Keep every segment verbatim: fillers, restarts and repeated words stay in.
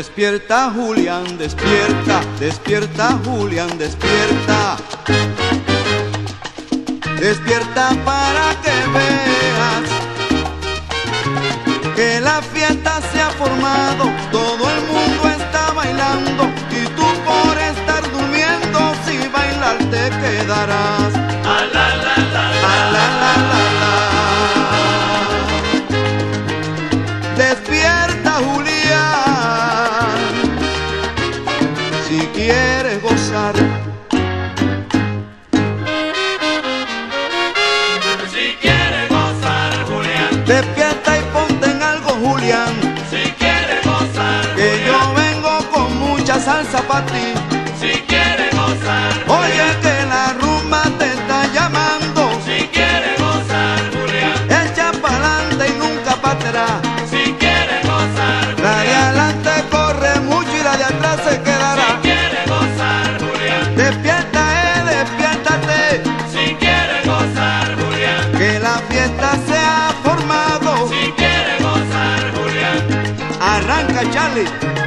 Despierta Julian, despierta, despierta Julian, despierta. Despierta para que veas que la fiesta se ha formado, todo el mundo está bailando y tú por estar durmiendo si bailar te quedarás. Ah, la, la, la, la, la, la, la, la. Despierta Julian, si quieres gozar. Despierta y ponte en algo, Julian, si quieres gozar, que Julian. yo vengo con mucha salsa para ti. Si quieres gozar, Oye, Julian. que la rumba te está llamando. Si quieres gozar, Julian. Echa pa'lante y nunca pa' atrás. Si quieres gozar, Julian. La de adelante corre mucho y la de atrás se quedará. Si quieres gozar, Julian. Despierta, eh, despiértate, Si quieres gozar, Julian. que la fiesta se ha formado. Si quieres gozar, Julian. Arranca, Charlie.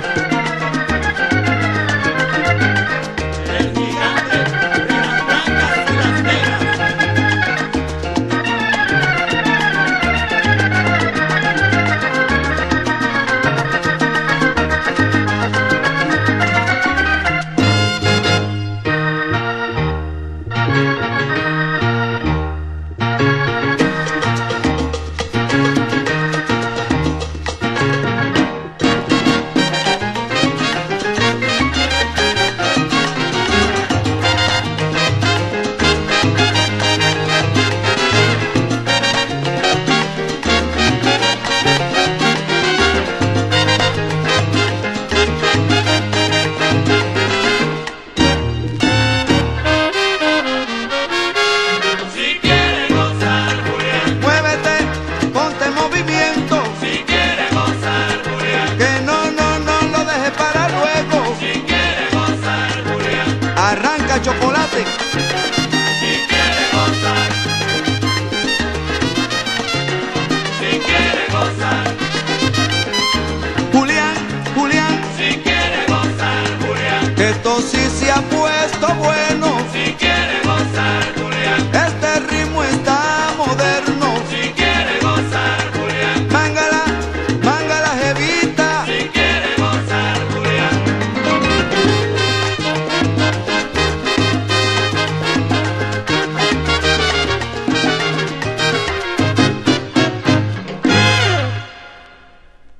El gigante de las blancas y las negras. Arranca, chocolate. Si quieres gozar, si quieres gozar, Julian, Julian, si quieres gozar, Julian. que esto sí se ha puesto bueno.